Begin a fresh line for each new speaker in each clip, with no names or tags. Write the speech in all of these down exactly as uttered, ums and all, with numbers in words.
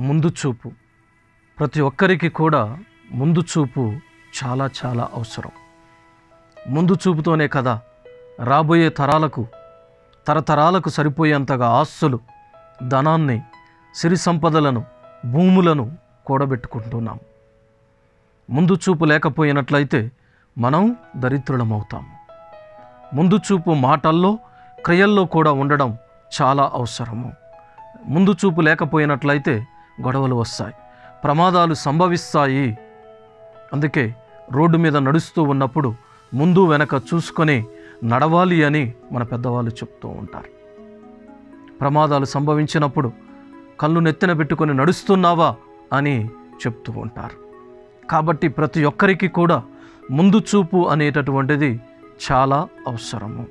ముందు చూపు ప్రతి ఒక్కరికి కూడా ముందు చూపు చాలా చాలా అవసరం. ముందు చూపుతోనే కదా రాబోయే తరాలకు తరతరాలకు సరిపోయేంతగా ఆస్తులు, ధనాన్ని, సిరి సంపదలను, భూములను కూడబెట్టుకుంటున్నాం. ముందు చూపు లేకపోయినట్లయితే మనం దరిద్రులమవుతాం. ముందు చూపు మాటల్లో, క్రియల్లో కూడా ఉండడం చాలా అవసరము. ముందు చూపు లేకపోయినట్లయితే గొడవలు వస్తాయి, ప్రమాదాలు సంభవిస్తాయి. అందుకే రోడ్డు మీద నడుస్తూ ఉన్నప్పుడు ముందు వెనక చూసుకొని నడవాలి అని మన పెద్దవాళ్ళు చెప్తూ ఉంటారు. ప్రమాదాలు సంభవించినప్పుడు కళ్ళు నెత్తిన పెట్టుకొని నడుస్తున్నావా అని చెప్తూ ఉంటారు. కాబట్టి ప్రతి ఒక్కరికి కూడా ముందు చూపు అనేటటువంటిది చాలా అవసరము.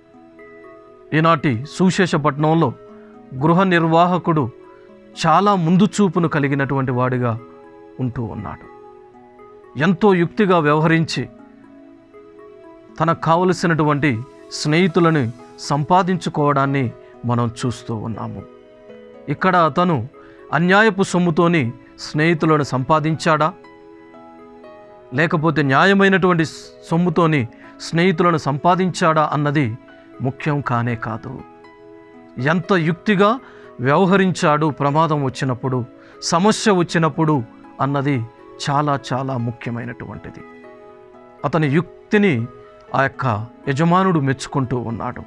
ఈనాటి సువిశేషపట్నంలో గృహ నిర్వాహకుడు చాలా ముందు చూపును కలిగినటువంటి వాడిగా ఉంటూ ఉన్నాడు. ఎంతో యుక్తిగా వ్యవహరించి తనకు కావలసినటువంటి స్నేహితులను సంపాదించుకోవడాన్ని మనం చూస్తూ ఉన్నాము. ఇక్కడ అతను అన్యాయపు సొమ్ముతోని స్నేహితులను సంపాదించాడా, లేకపోతే న్యాయమైనటువంటి సొమ్ముతోని స్నేహితులను సంపాదించాడా అన్నది ముఖ్యం కానే కాదు. ఎంత యుక్తిగా వ్యవహరించాడు ప్రమాదం వచ్చినప్పుడు, సమస్య వచ్చినప్పుడు అన్నది చాలా చాలా ముఖ్యమైనటువంటిది. అతని యుక్తిని ఆ యొక్క యజమానుడు మెచ్చుకుంటూ ఉన్నాడు.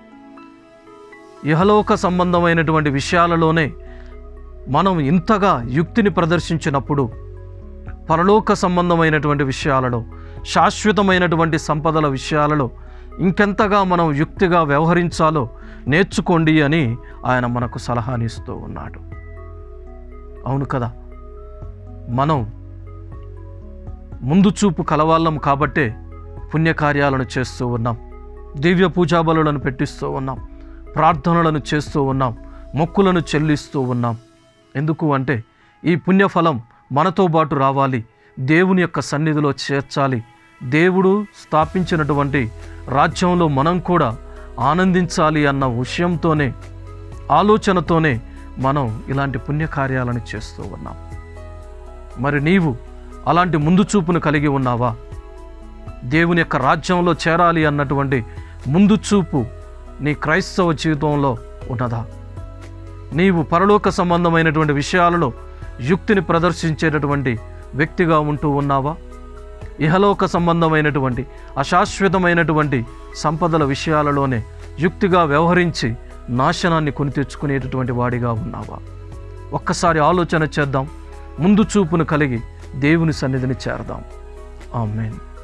ఇహలోక సంబంధమైనటువంటి విషయాలలోనే మనం ఇంతగా యుక్తిని ప్రదర్శించినప్పుడు పరలోక సంబంధమైనటువంటి విషయాలలో, శాశ్వతమైనటువంటి సంపదల విషయాలలో ఇంకెంతగా మనం యుక్తిగా వ్యవహరించాలో నేర్చుకోండి అని ఆయన మనకు సలహానిస్తూ ఉన్నాడు. అవును కదా, మనం ముందు చూపు కలవాళ్ళం కాబట్టే పుణ్యకార్యాలను చేస్తూ ఉన్నాం, దివ్య పూజాబలులను పెట్టిస్తూ ఉన్నాం, ప్రార్థనలను చేస్తూ ఉన్నాం, మొక్కులను చెల్లిస్తూ ఉన్నాం. ఎందుకు అంటే ఈ పుణ్యఫలం మనతో పాటు రావాలి, దేవుని యొక్క సన్నిధిలో చేర్చాలి, దేవుడు స్థాపించినటువంటి రాజ్యంలో మనం కూడా ఆనందించాలి అన్న విషయంతోనే, ఆలోచనతోనే మనం ఇలాంటి పుణ్యకార్యాలను చేస్తూ ఉన్నాం. మరి నీవు అలాంటి ముందు చూపును కలిగి ఉన్నావా? దేవుని యొక్క రాజ్యంలో చేరాలి అన్నటువంటి ముందు చూపు నీ క్రైస్తవ జీవితంలో ఉన్నదా? నీవు పరలోక సంబంధమైనటువంటి విషయాలలో యుక్తిని ప్రదర్శించేటటువంటి వ్యక్తిగా ఉంటూ ఉన్నావా? ఇహలోక సంబంధమైనటువంటి అశాశ్వతమైనటువంటి సంపదల విషయాలలోనే యుక్తిగా వ్యవహరించి నాశనాన్ని కొని తెచ్చుకునేటటువంటి వాడిగా ఉన్నావా? ఒక్కసారి ఆలోచన చేద్దాం. ముందు చూపును కలిగి దేవుని సన్నిధిని చేరదాం. ఆమేన్.